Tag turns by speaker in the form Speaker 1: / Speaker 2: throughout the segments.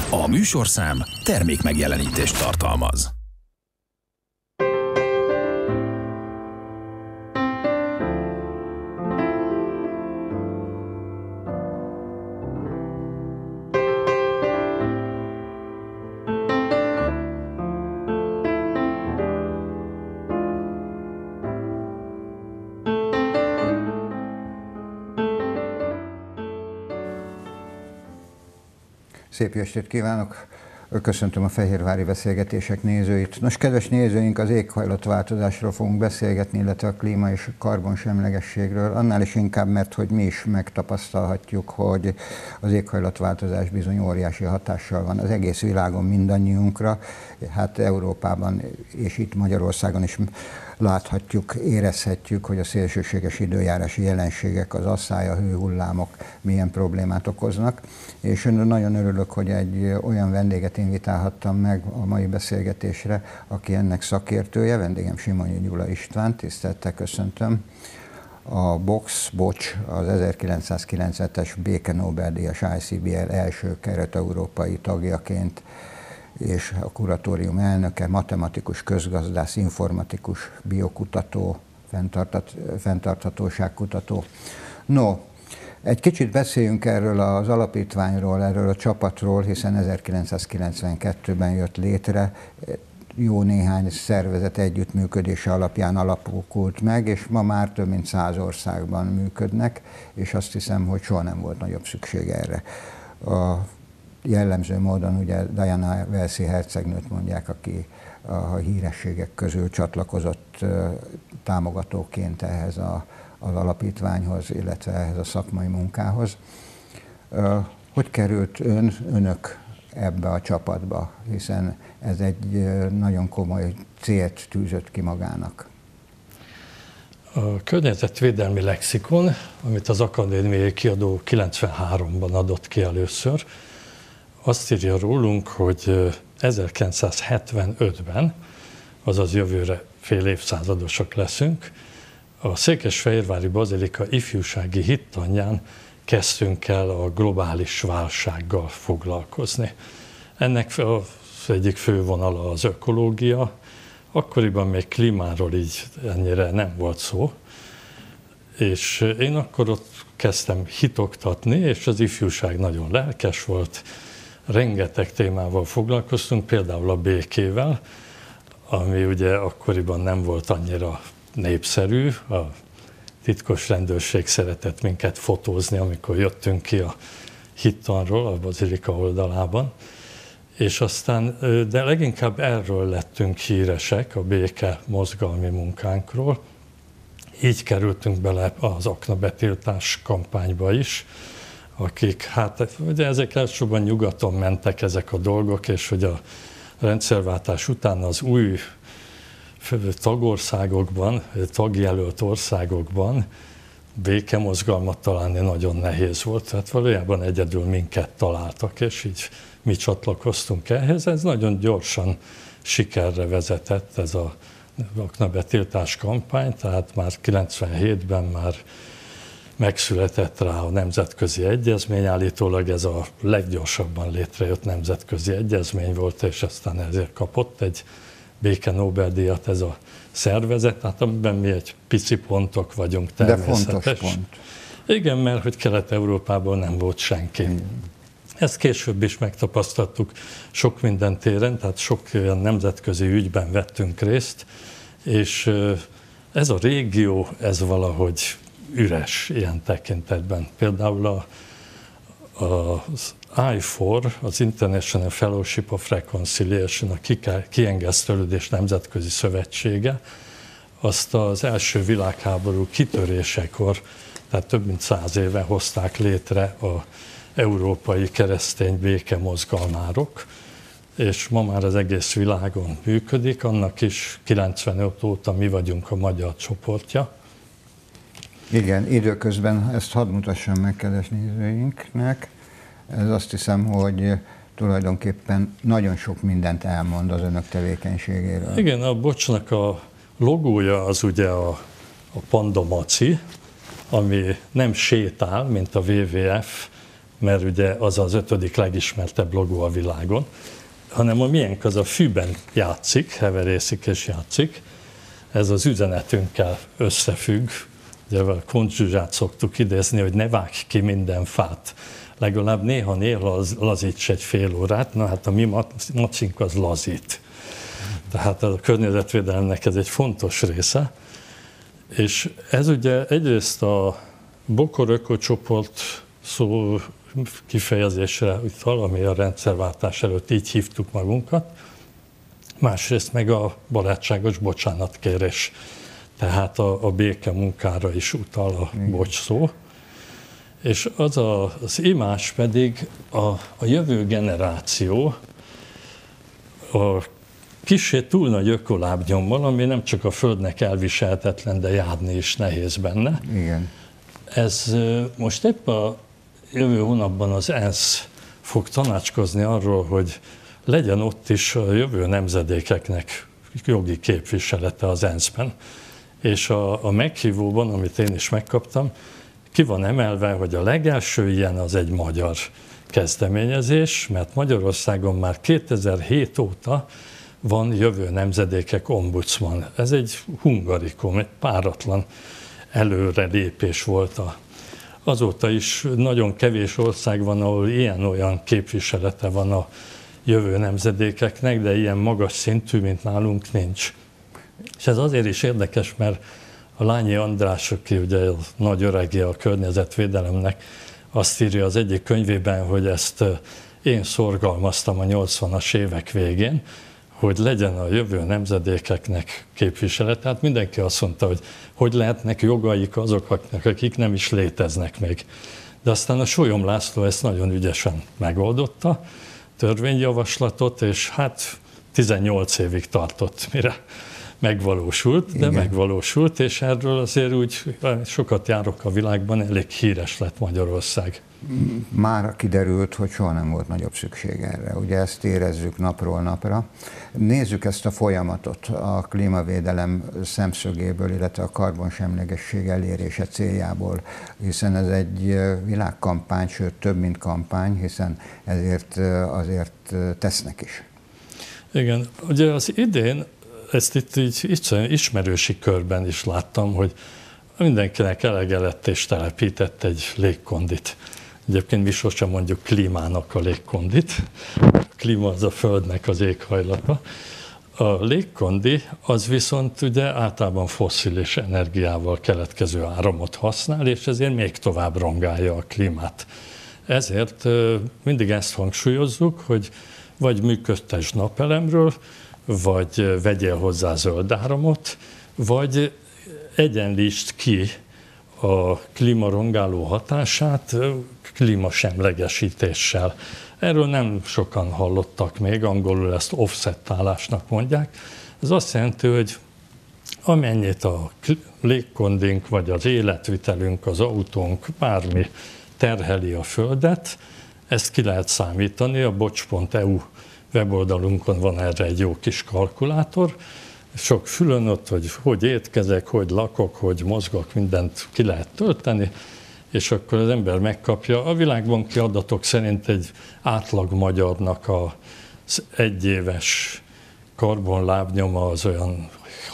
Speaker 1: A műsorszám termékmegjelenítést tartalmaz.
Speaker 2: Szép estét kívánok! Köszöntöm a Fehérvári Beszélgetések nézőit. Nos, kedves nézőink, az éghajlatváltozásról fogunk beszélgetni, illetve a klíma és karbonsemlegességről, annál is inkább, mert hogy mi is megtapasztalhatjuk, hogy az éghajlatváltozás bizony óriási hatással van az egész világon mindannyiunkra. Hát Európában és itt Magyarországon is láthatjuk, érezhetjük, hogy a szélsőséges időjárási jelenségek, az asszály, a hőhullámok milyen problémát okoznak. És nagyon örülök, hogy egy olyan vendéget invitálhattam meg a mai beszélgetésre, aki ennek szakértője, vendégem Simonyi Gyula István, tisztelettel köszöntöm. A Bocs, az 1997-es béke Nobel-díjas ICBL első kelet-európai tagjaként, és a kuratórium elnöke, matematikus, közgazdász, informatikus, biokutató, fenntarthatóságkutató. No, egy kicsit beszéljünk erről az alapítványról, erről a csapatról, hiszen 1992-ben jött létre, jó néhány szervezet együttműködése alapján alakult meg, és ma már több mint 100 országban működnek, és azt hiszem, hogy soha nem volt nagyobb szükség erre. Jellemző módon ugye Diana Walesi hercegnőt mondják, aki a hírességek közül csatlakozott támogatóként ehhez az alapítványhoz, illetve ehhez a szakmai munkához. Hogy került önök ebbe a csapatba, hiszen ez egy nagyon komoly célt tűzött ki magának?
Speaker 3: A környezetvédelmi lexikon, amit az akadémiai kiadó 93-ban adott ki először, azt írja rólunk, hogy 1975-ben, azaz jövőre fél évszázadosak leszünk, a Székesfehérvári Bazilika ifjúsági hittanján kezdtünk el a globális válsággal foglalkozni. Ennek az egyik fő vonala az ökológia. Akkoriban még klímáról így ennyire nem volt szó, és én akkor ott kezdtem hitoktatni, és az ifjúság nagyon lelkes volt. Rengeteg témával foglalkoztunk, például a békével, ami ugye akkoriban nem volt annyira népszerű. A titkos rendőrség szeretett minket fotózni, amikor jöttünk ki a hittanról, a bazilika oldalában. És aztán, de leginkább erről lettünk híresek, a béke mozgalmi munkánkról. Így kerültünk bele az aknabetiltás kampányba is, akik, hát ugye ezek elsősorban nyugaton mentek ezek a dolgok, és hogy a rendszerváltás után az új tagországokban, tagjelölt országokban békemozgalmat találni nagyon nehéz volt, tehát valójában egyedül minket találtak, és így mi csatlakoztunk ehhez. Ez nagyon gyorsan sikerre vezetett ez a aknabetiltás kampány, tehát már 97-ben már megszületett rá a nemzetközi egyezmény, állítólag ez a leggyorsabban létrejött nemzetközi egyezmény volt, és aztán ezért kapott egy béke Nobel-díjat ez a szervezet, hát amiben mi egy pici pontok vagyunk természetes.
Speaker 2: De fontos pont.
Speaker 3: Igen, mert hogy Kelet-Európában nem volt senki. Ezt később is megtapasztaltuk sok minden téren, tehát sok olyan nemzetközi ügyben vettünk részt, és ez a régió, ez valahogy üres ilyen tekintetben. Például az I4, az International Fellowship of Reconciliation, a kiengesztelődés nemzetközi szövetsége, azt az első világháború kitörésekor, tehát több mint 100 éve hozták létre a európai keresztény békemozgalmárok, és ma már az egész világon működik, annak is 95 óta mi vagyunk a magyar csoportja.
Speaker 2: Igen, időközben ezt hadd mutassam meg kedves nézőinknek. Ez azt hiszem, hogy tulajdonképpen nagyon sok mindent elmond az önök tevékenységéről.
Speaker 3: Igen, a Bocsnak a logója az ugye a panda maci, ami nem sétál, mint a WWF, mert ugye az az 5. legismertebb logó a világon, hanem a miénk az a fűben játszik, heverészik és játszik. Ez az üzenetünkkel összefügg. Ugye a Kundt Zsuzsát szoktuk idézni, hogy ne vágj ki minden fát. Legalább néha lazíts egy fél órát, na hát a mi macink az lazít. Tehát a környezetvédelemnek ez egy fontos része. És ez ugye egyrészt a Bokor ökocsoport szó kifejezésre utal, ami a rendszerváltás előtt így hívtuk magunkat, másrészt meg a barátságos bocsánatkérés, tehát a béke munkára is utal a bocs szó. És az imázs pedig a jövő generáció a kissé túl nagy ökolábnyommal, ami nem csak a Földnek elviselhetetlen, de járni is nehéz benne.
Speaker 2: Igen.
Speaker 3: Ez most épp a jövő hónapban az ENSZ fog tanácskozni arról, hogy legyen ott is a jövő nemzedékeknek jogi képviselete az ENSZ-ben. És a meghívóban, amit én is megkaptam, ki van emelve, hogy a legelső ilyen az egy magyar kezdeményezés, mert Magyarországon már 2007 óta van jövő nemzedékek ombudsman. Ez egy hungarikum, egy páratlan előrelépés volt. Azóta is nagyon kevés ország van, ahol ilyen-olyan képviselete van a jövő nemzedékeknek, de ilyen magas szintű, mint nálunk nincs. És ez azért is érdekes, mert a Lányi András, aki ugye a nagy öregje a környezetvédelemnek, azt írja az egyik könyvében, hogy ezt én szorgalmaztam a 80-as évek végén, hogy legyen a jövő nemzedékeknek képviselet. Tehát mindenki azt mondta, hogy lehetnek jogaik azoknak, akik nem is léteznek még. De aztán a Sólyom László ezt nagyon ügyesen megoldotta, törvényjavaslatot, és hát 18 évig tartott, mire megvalósult, de igen, megvalósult, és erről azért úgy sokat járok a világban, elég híres lett Magyarország.
Speaker 2: Már kiderült, hogy soha nem volt nagyobb szükség erre. Ugye ezt érezzük napról napra. Nézzük ezt a folyamatot a klímavédelem szemszögéből, illetve a karbonsemlegesség elérése céljából, hiszen ez egy világkampány, sőt több, mint kampány, hiszen ezért azért tesznek is.
Speaker 3: Igen, ugye az idén ezt itt így ismerősi körben is láttam, hogy mindenkinek elege lett és telepített egy légkondit. Egyébként mi sosem mondjuk klímának a légkondit. A klíma az a Földnek az éghajlata. A légkondi az viszont ugye általában fosszilis energiával keletkező áramot használ, és ezért még tovább rongálja a klímát. Ezért mindig ezt hangsúlyozzuk, hogy vagy működtess napelemről, vagy vegyél hozzá zöld áramot, vagy egyenlítsd ki a klímarongáló hatását klímasemlegesítéssel. Erről nem sokan hallottak még, angolul ezt offsettálásnak mondják. Ez azt jelenti, hogy amennyit a légkondink, vagy az életvitelünk, az autónk, bármi terheli a Földet, ezt ki lehet számítani, a bocs.eu weboldalunkon van erre egy jó kis kalkulátor, sok fülön ott, hogy étkezek, hogy lakok, hogy mozgok, mindent ki lehet tölteni, és akkor az ember megkapja. A Világbanki adatok szerint egy átlag magyarnak az egyéves karbonlábnyoma az olyan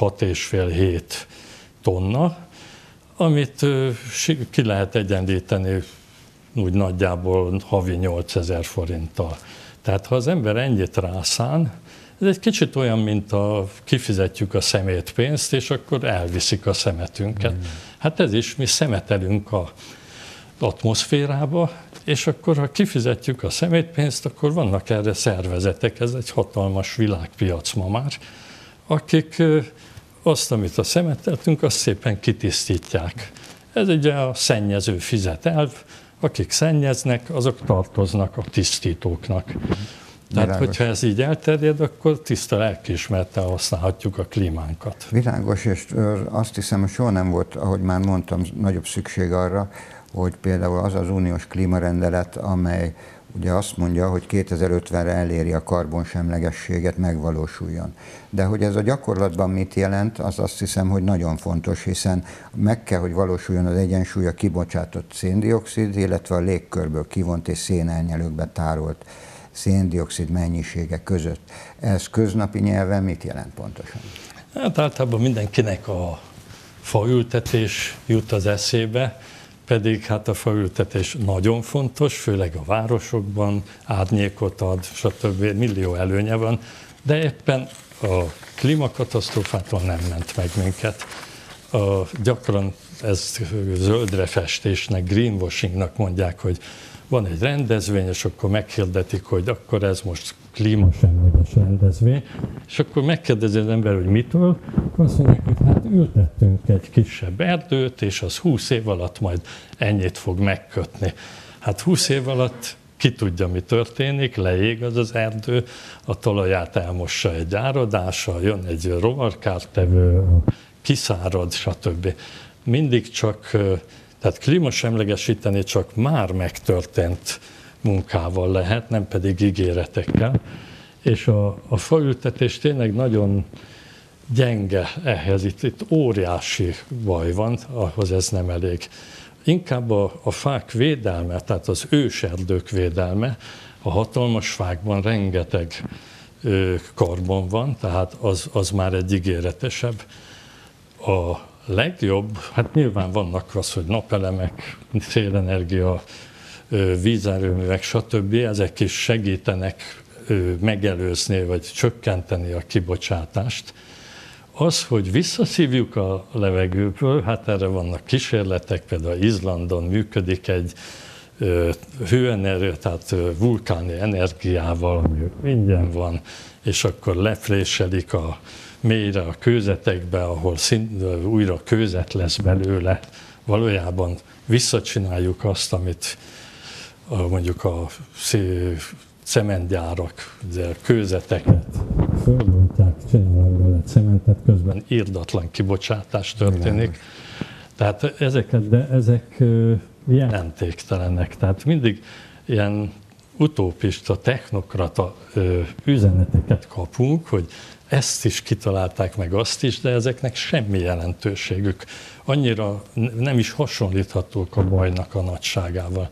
Speaker 3: 6,5-7 tonna, amit ki lehet egyenlíteni úgy nagyjából havi 8000 forinttal. Tehát ha az ember ennyit rászán, ez egy kicsit olyan, mint kifizetjük a szemétpénzt, és akkor elviszik a szemetünket. Hát ez is, mi szemetelünk az atmoszférába, és akkor ha kifizetjük a szemétpénzt, akkor vannak erre szervezetek, ez egy hatalmas világpiac ma már, akik azt, amit a szemeteltünk, azt szépen kitisztítják. Ez ugye a szennyező fizet elv, akik szennyeznek, azok tartoznak a tisztítóknak. Tehát, hogyha ez így elterjed, akkor tiszta lelkiismerettel használhatjuk a klímánkat.
Speaker 2: Világos, és azt hiszem, hogy soha nem volt, ahogy már mondtam, nagyobb szükség arra, hogy például az az uniós klímarendelet, amely ugye azt mondja, hogy 2050-re eléri a karbonsemlegességet, megvalósuljon. De hogy ez a gyakorlatban mit jelent, az azt hiszem, hogy nagyon fontos, hiszen meg kell, hogy valósuljon az egyensúly a kibocsátott széndioxid, illetve a légkörből kivont és szénelnyelőkbe tárolt széndioxid mennyisége között. Ez köznapi nyelven mit jelent pontosan?
Speaker 3: Hát általában mindenkinek a faültetés jut az eszébe, pedig hát a faültetés nagyon fontos, főleg a városokban, árnyékot ad, stb. Millió előnye van, de éppen a klímakatasztrófától nem ment meg minket. Gyakran ezt zöldre festésnek, greenwashingnak mondják, hogy van egy rendezvény, és akkor meghirdetik, hogy akkor ez most klímasemleges rendezvény, és akkor megkérdezi az ember, hogy mitől, akkor azt mondják, hogy hát ültettünk egy kisebb erdőt, és az 20 év alatt majd ennyit fog megkötni. Hát 20 év alatt ki tudja, mi történik, leég az erdő, a talaját elmossa egy áradással, jön egy rovarkártevő, kiszárad, stb. Mindig csak, tehát klímasemlegesíteni csak már megtörtént munkával lehet, nem pedig ígéretekkel. És a faültetés tényleg nagyon gyenge ehhez, itt óriási baj van, ahhoz ez nem elég. Inkább a fák védelme, tehát az őserdők védelme, a hatalmas fákban rengeteg karbon van, tehát az már egy ígéretesebb. A legjobb, hát nyilván vannak az, hogy napelemek, szélenergia, vízerőművek, stb. Ezek is segítenek megelőzni vagy csökkenteni a kibocsátást. Az, hogy visszaszívjuk a levegőből, hát erre vannak kísérletek, például Izlandon működik egy hőenergia, tehát vulkáni energiával, ami ingyen van, és akkor lefréselik a mélyre a kőzetekbe, ahol újra kőzet lesz belőle. Valójában visszacsináljuk azt, amit mondjuk a cementgyárak, kőzeteket fölbontják, csinálnak bele cementet, közben irdatlan kibocsátás történik. Tehát ezek jelentéktelenek. Tehát mindig ilyen utópista, technokrata üzeneteket kapunk, hogy ezt is kitalálták meg, azt is, de ezeknek semmi jelentőségük. Annyira nem is hasonlíthatók a bajnak a nagyságával.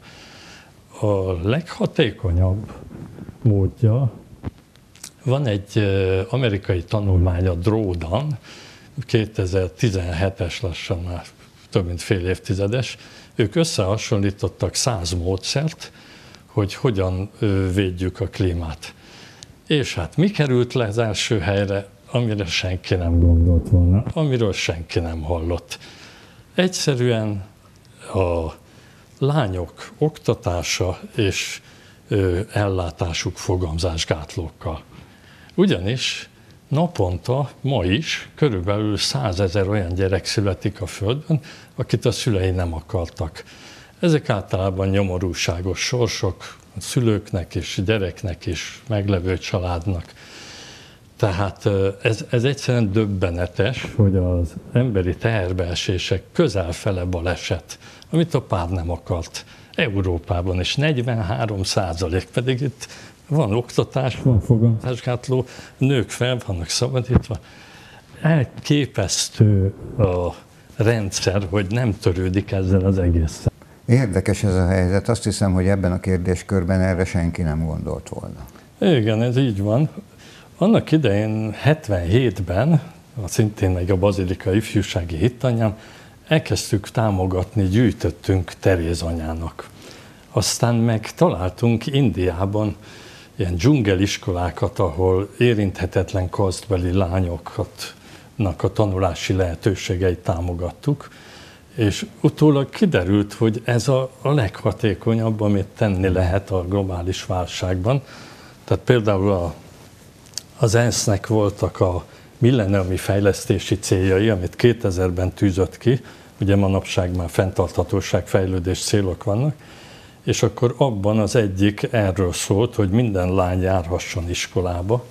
Speaker 3: A leghatékonyabb módja, van egy amerikai tanulmány, a Drawdown, 2017-es, lassan már több mint fél évtizedes, ők összehasonlítottak 100 módszert, hogy hogyan védjük a klímát. És hát mi került le az első helyre, amire senki nem gondolt volna, amiről senki nem hallott. Egyszerűen a lányok oktatása és ellátásuk fogamzásgátlókkal. Ugyanis naponta, ma is körülbelül 100 000 olyan gyerek születik a Földön, akit a szülei nem akartak. Ezek általában nyomorúságos sorsok, a szülőknek és gyereknek is, meglevő családnak. Tehát ez egyszerűen döbbenetes, hogy az emberi teherbeesések közel fele baleset, amit a pár nem akart. Európában is 43%, pedig itt van oktatás, van fogamzásgátló, nők fel vannak szabadítva. Elképesztő a rendszer, hogy nem törődik ezzel az egésszel.
Speaker 2: Érdekes ez a helyzet. Azt hiszem, hogy ebben a kérdéskörben erre senki nem gondolt volna.
Speaker 3: Igen, ez így van. Annak idején 77-ben, szintén meg a Bazilika ifjúsági hittanyám, elkezdtük támogatni, gyűjtöttünk Teréz anyának. Aztán meg találtunk Indiában ilyen dzsungeliskolákat, ahol érinthetetlen kasztbeli lányoknak a tanulási lehetőségeit támogattuk, és utólag kiderült, hogy ez a leghatékonyabb, amit tenni lehet a globális válságban. Tehát például az ENSZ-nek voltak a millenniumi fejlesztési céljai, amit 2000-ben tűzött ki, ugye manapság már fenntarthatóság, fejlődés célok vannak, és akkor abban az egyik erről szólt, hogy minden lány járhasson iskolába.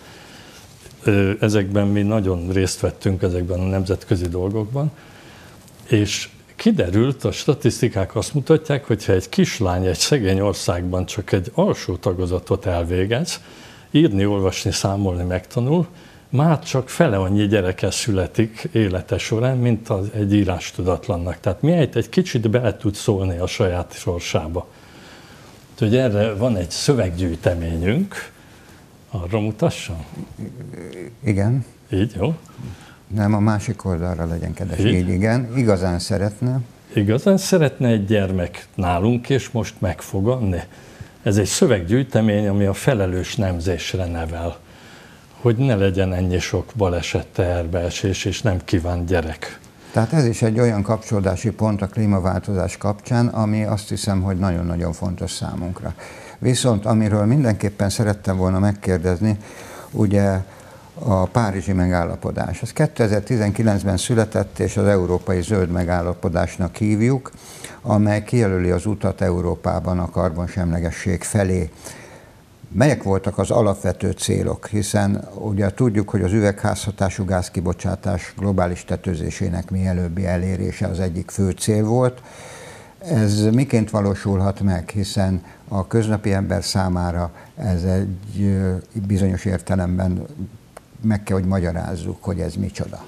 Speaker 3: Ezekben mi nagyon részt vettünk, ezekben a nemzetközi dolgokban, és kiderült, a statisztikák azt mutatják, hogy ha egy kislány egy szegény országban csak egy alsó tagozatot elvégez, írni, olvasni, számolni megtanul, már csak fele annyi gyereke születik élete során, mint egy írástudatlannak. Tehát mihelyt egy kicsit bele tud szólni a saját sorsába. Úgyhogy erre van egy szöveggyűjteményünk, arra mutassam?
Speaker 2: Igen.
Speaker 3: Így, jó?
Speaker 2: Nem, a másik oldalra legyen kedves. Így, igen. Igazán szeretne.
Speaker 3: Igazán szeretne egy gyermek nálunk, és most megfogadni. Ez egy szöveggyűjtemény, ami a felelős nemzésre nevel, hogy ne legyen ennyi sok baleset, teherbeesés és nem kívánt gyerek.
Speaker 2: Tehát ez is egy olyan kapcsolódási pont a klímaváltozás kapcsán, ami azt hiszem, hogy nagyon-nagyon fontos számunkra. Viszont amiről mindenképpen szerettem volna megkérdezni, ugye a párizsi megállapodás. Ez 2019-ben született, és az európai zöld megállapodásnak hívjuk, amely kijelöli az utat Európában a karbonsemlegesség felé. Melyek voltak az alapvető célok? Hiszen ugye tudjuk, hogy az üvegházhatású gázkibocsátás globális tetőzésének mielőbbi elérése az egyik fő cél volt. Ez miként valósulhat meg, hiszen a köznapi ember számára ez egy bizonyos értelemben meg kell, hogy magyarázzuk, hogy ez micsoda.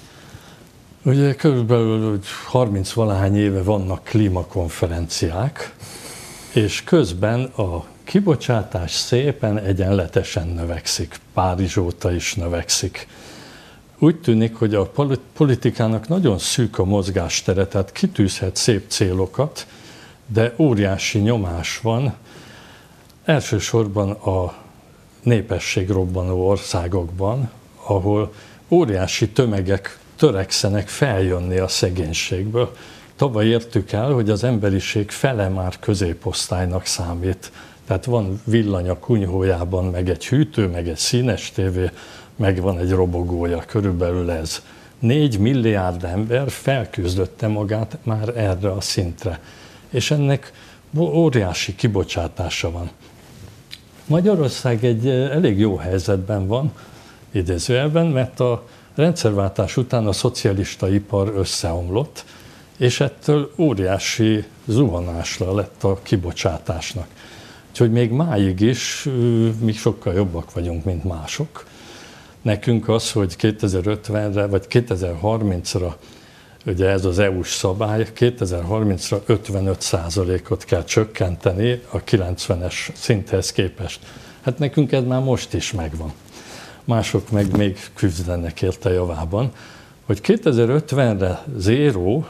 Speaker 3: Ugye körülbelül 30-valahány éve vannak klímakonferenciák, és közben a kibocsátás szépen egyenletesen növekszik, Párizs óta is növekszik. Úgy tűnik, hogy a politikának nagyon szűk a mozgástere, tehát kitűzhet szép célokat, de óriási nyomás van, elsősorban a népességrobbanó országokban, ahol óriási tömegek törekszenek feljönni a szegénységből. Tavaly értük el, hogy az emberiség fele már középosztálynak számít. Tehát van villany a kunyhójában, meg egy hűtő, meg egy színes tévé, meg van egy robogója, körülbelül ez. 4 milliárd ember felküzdötte magát már erre a szintre. És ennek óriási kibocsátása van. Magyarország egy elég jó helyzetben van, idézőjelben, mert a rendszerváltás után a szocialista ipar összeomlott, és ettől óriási zuhanásra lett a kibocsátásnak. Úgyhogy még máig is mi sokkal jobbak vagyunk, mint mások. Nekünk az, hogy 2050-re vagy 2030-ra, ugye ez az EU-s szabály, 2030-ra 55%-ot kell csökkenteni a 90-es szinthez képest. Hát nekünk ez már most is megvan. Mások meg még küzdenek érte javában, hogy 2050-re zéró,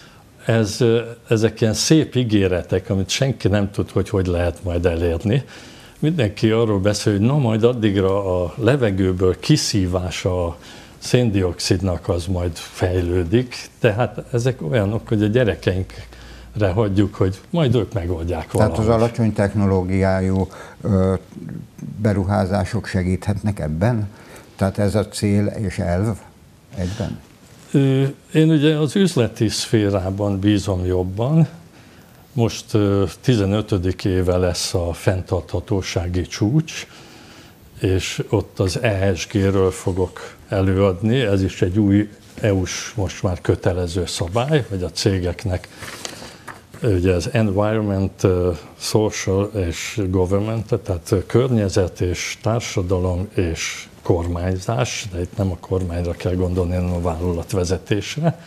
Speaker 3: ezek ilyen szép ígéretek, amit senki nem tud, hogy lehet majd elérni. Mindenki arról beszél, hogy na majd addigra a levegőből kiszívása a széndioxidnak az majd fejlődik, tehát ezek olyanok, hogy a gyerekeinkre hagyjuk, hogy majd ők megoldják valahogy.
Speaker 2: Tehát az alacsony technológiájú beruházások segíthetnek ebben? Tehát ez a cél és elv egyben?
Speaker 3: Én ugye az üzleti szférában bízom jobban. Most 15. éve lesz a fenntarthatósági csúcs, és ott az ESG-ről fogok előadni. Ez is egy új EU-s, most már kötelező szabály, hogy a cégeknek ugye az environment, social és government, tehát környezet és társadalom és kormányzás, de itt nem a kormányra kell gondolni, hanem a vállalatvezetésre.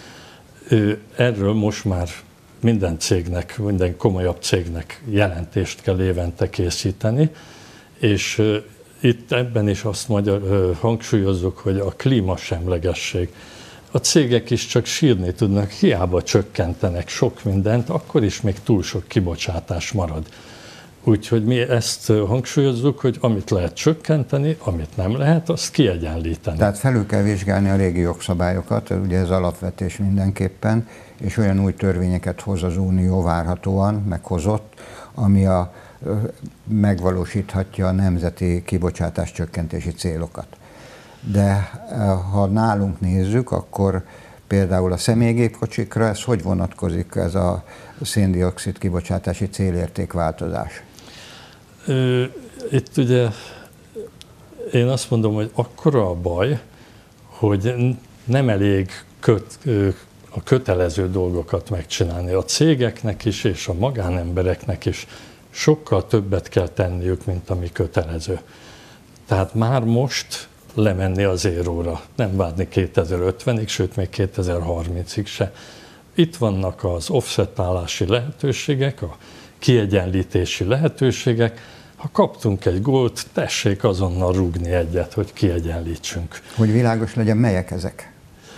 Speaker 3: Erről most már minden cégnek, minden komolyabb cégnek jelentést kell évente készíteni, és itt ebben is azt hangsúlyozzuk, hogy a klímasemlegesség. A cégek is csak sírni tudnak, hiába csökkentenek sok mindent, akkor is még túl sok kibocsátás marad. Úgyhogy mi ezt hangsúlyozzuk, hogy amit lehet csökkenteni, amit nem lehet, azt kiegyenlíteni.
Speaker 2: Tehát felül kell vizsgálni a régi jogszabályokat, ugye ez alapvetés mindenképpen, és olyan új törvényeket hoz az Unió várhatóan, meghozott, ami megvalósíthatja a nemzeti kibocsátás csökkentési célokat. De ha nálunk nézzük, akkor például a személygépkocsikra ez hogy vonatkozik, ez a szén-dioxid kibocsátási célértékváltozás?
Speaker 3: Itt ugye én azt mondom, hogy akkora a baj, hogy nem elég a kötelező dolgokat megcsinálni. A cégeknek is és a magánembereknek is sokkal többet kell tenniük, mint ami kötelező. Tehát már most lemenni az zéróra, nem várni 2050-ig, sőt még 2030-ig se. Itt vannak az offsetálási lehetőségek, a kiegyenlítési lehetőségek. Ha kaptunk egy gólt, tessék azonnal rúgni egyet, hogy kiegyenlítsünk.
Speaker 2: Hogy világos legyen, melyek ezek?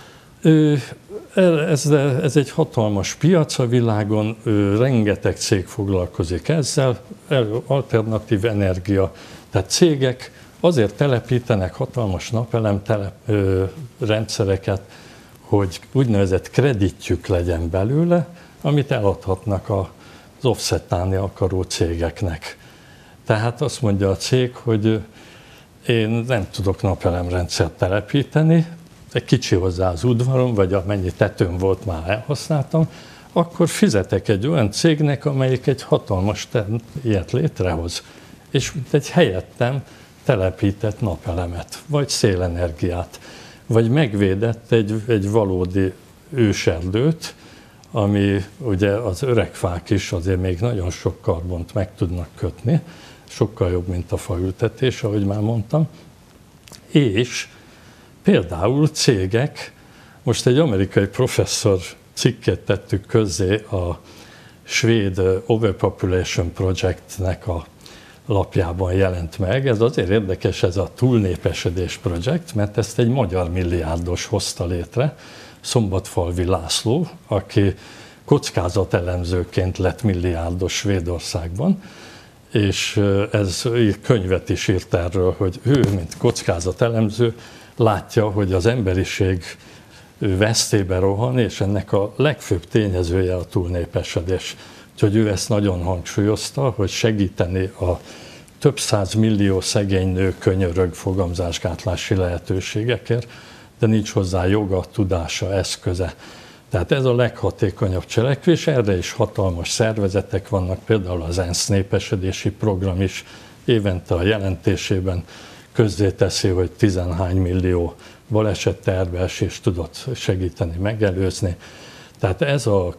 Speaker 3: Ez egy hatalmas piac a világon, rengeteg cég foglalkozik ezzel, alternatív energia, tehát cégek azért telepítenek hatalmas napelem rendszereket, hogy úgynevezett kreditjük legyen belőle, amit eladhatnak az offsetálni akaró cégeknek. Tehát azt mondja a cég, hogy én nem tudok napelemrendszert telepíteni, egy kicsi hozzá az udvarom, vagy amennyi tetőm volt, már elhasználtam, akkor fizetek egy olyan cégnek, amelyik egy hatalmas ilyet létrehoz, és egy helyettem telepített napelemet, vagy szélenergiát, vagy megvédett egy valódi őserdőt, ami ugye az öreg fák is azért még nagyon sok karbont meg tudnak kötni, sokkal jobb, mint a faültetés, ahogy már mondtam, és például cégek, most egy amerikai professzor cikket tettük közzé a svéd Overpopulation Projectnek a lapjában jelent meg. Ez azért érdekes, ez a túlnépesedés projekt, mert ezt egy magyar milliárdos hozta létre, Szombatfalvi László, aki kockázatelemzőként lett milliárdos Svédországban, és ez könyvet is írt erről, hogy ő, mint kockázatelemző, látja, hogy az emberiség vesztébe rohan, és ennek a legfőbb tényezője a túlnépesedés. Úgyhogy ő ezt nagyon hangsúlyozta, hogy segíteni a több százmillió szegény nő könyörög fogamzásgátlási lehetőségekért, de nincs hozzá joga, tudása, eszköze. Tehát ez a leghatékonyabb cselekvés, erre is hatalmas szervezetek vannak, például az ENSZ népesedési program is évente a jelentésében közzéteszi, hogy 10-hány millió balesetterbeesést tudott segíteni, megelőzni. Tehát ez a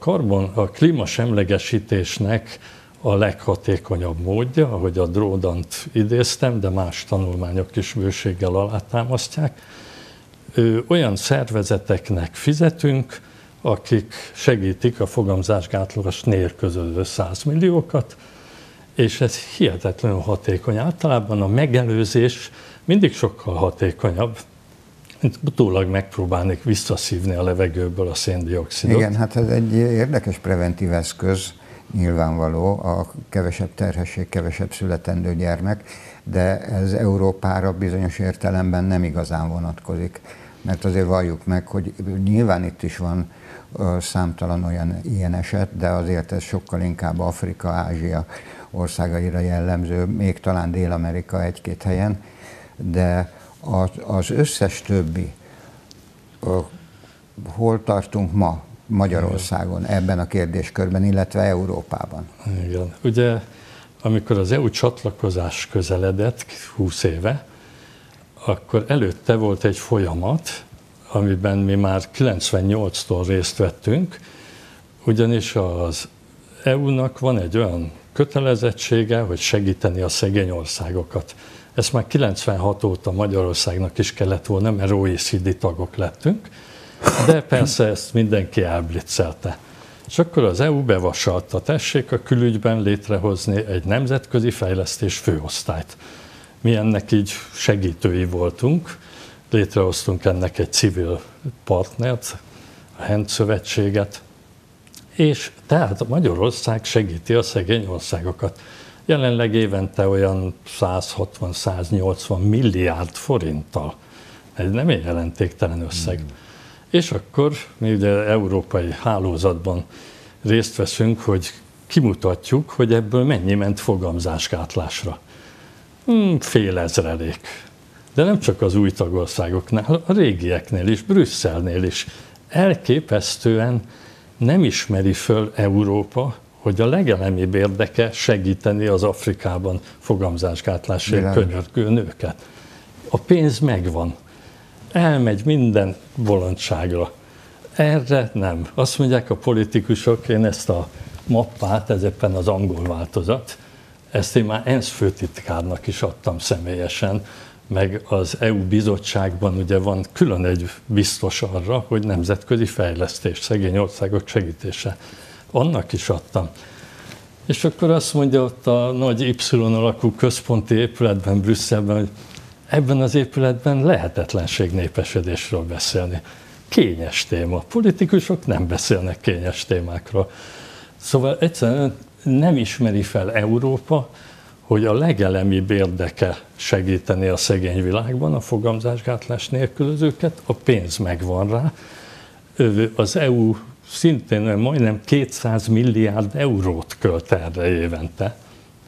Speaker 3: klímasemlegesítésnek a leghatékonyabb módja, ahogy a Dródant idéztem, de más tanulmányok is bőséggel alátámasztják. Olyan szervezeteknek fizetünk, akik segítik a fogamzásgátlás nélkülöző 100 milliókat, és ez hihetetlenül hatékony. Általában a megelőzés mindig sokkal hatékonyabb, mint utólag megpróbálni visszaszívni a levegőből a széndioxidot.
Speaker 2: Igen, hát ez egy érdekes preventív eszköz, nyilvánvaló, a kevesebb terhesség, kevesebb születendő gyermek, de ez Európára bizonyos értelemben nem igazán vonatkozik. Mert azért valljuk meg, hogy nyilván itt is van számtalan ilyen eset, de azért ez sokkal inkább Afrika, Ázsia országaira jellemző, még talán Dél-Amerika egy-két helyen, de az összes többi, hol tartunk ma Magyarországon ebben a kérdéskörben, illetve Európában?
Speaker 3: Igen. Ugye, amikor az EU csatlakozás közeledett 20 éve, akkor előtte volt egy folyamat, amiben mi már 98-tól részt vettünk, ugyanis az EU-nak van egy olyan kötelezettsége, hogy segíteni a szegény országokat. Ezt már 96 óta Magyarországnak is kellett volna, mert OECD tagok lettünk, de persze ezt mindenki elblitzelte. És akkor az EU bevasalta, tessék a külügyben létrehozni egy nemzetközi fejlesztés főosztályt. Mi ennek így segítői voltunk, létrehoztunk ennek egy civil partnert, a HENT szövetséget, és tehát Magyarország segíti a szegény országokat. Jelenleg évente olyan 160-180 milliárd forinttal. Ez nem egy jelentéktelen összeg. És akkor mi ugye európai hálózatban részt veszünk, hogy kimutatjuk, hogy ebből mennyi ment fogamzásgátlásra. Fél ezrelék. De nem csak az új tagországoknál, a régieknél is, Brüsszelnél is. Elképesztően nem ismeri föl Európa, hogy a legelemibb érdeke segíteni az Afrikában fogamzásgátlási könyörgő nőket. A pénz megvan. Elmegy minden bolondságra. Erre nem. Azt mondják a politikusok, én ezt a mappát, ez éppen az angol változat, ezt én már ENSZ főtitkárnak is adtam személyesen, meg az EU bizottságban ugye van külön egy biztos arra, hogy nemzetközi fejlesztés, szegény országok segítése. Annak is adtam. És akkor azt mondja ott a nagy Y alakú központi épületben, Brüsszelben, hogy ebben az épületben lehetetlenség népesedésről beszélni. Kényes téma. Politikusok nem beszélnek kényes témákról. Szóval egyszerűen nem ismeri fel Európa, hogy a legelemibb érdeke segíteni a szegény világban a fogamzásgátlás nélkülözőket, a pénz megvan rá. Az EU szintén majdnem 200 milliárd eurót költ erre évente,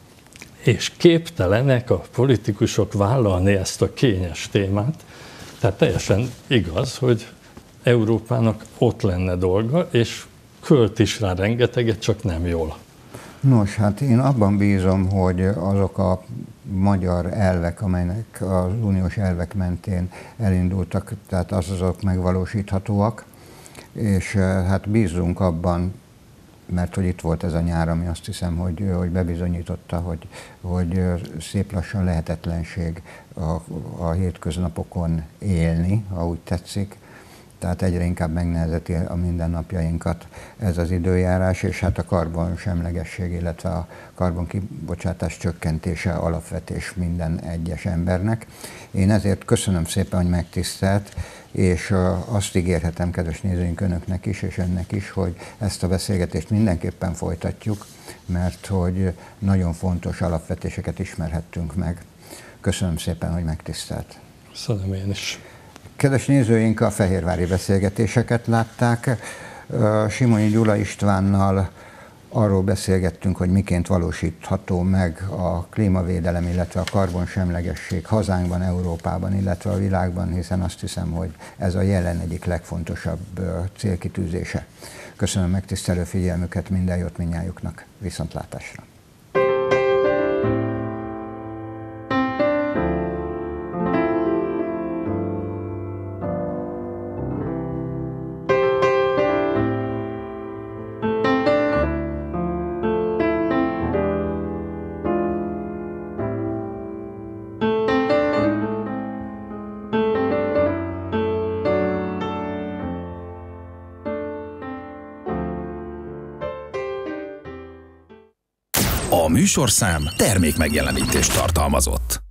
Speaker 3: és képtelenek a politikusok vállalni ezt a kényes témát. Tehát teljesen igaz, hogy Európának ott lenne dolga, és költ is rá rengeteget, csak nem jól.
Speaker 2: Nos, hát én abban bízom, hogy azok a magyar elvek, amelynek az uniós elvek mentén elindultak, tehát azok megvalósíthatóak, és hát bízunk abban, mert hogy itt volt ez a nyár, ami azt hiszem, hogy bebizonyította, hogy szép lassan lehetetlenség a hétköznapokon élni, ha úgy tetszik. Tehát egyre inkább megnehezíti a mindennapjainkat ez az időjárás, és hát a karbonsemlegesség, illetve a karbonkibocsátás csökkentése alapvetés minden egyes embernek. Én ezért köszönöm szépen, hogy megtisztelt, és azt ígérhetem, kedves nézőink, önöknek is, és önnek is, hogy ezt a beszélgetést mindenképpen folytatjuk, mert hogy nagyon fontos alapvetéseket ismerhettünk meg. Köszönöm szépen, hogy megtisztelt.
Speaker 3: Köszönöm én is.
Speaker 2: Kedves nézőink, a fehérvári beszélgetéseket látták. Simonyi Gyula Istvánnal arról beszélgettünk, hogy miként valósítható meg a klímavédelem, illetve a karbonsemlegesség hazánkban, Európában, illetve a világban, hiszen azt hiszem, hogy ez a jelen egyik legfontosabb célkitűzése. Köszönöm megtisztelő figyelmüket, minden jót mindnyájuknak. Viszontlátásra!
Speaker 1: A műsorszám termékmegjelenítést tartalmazott.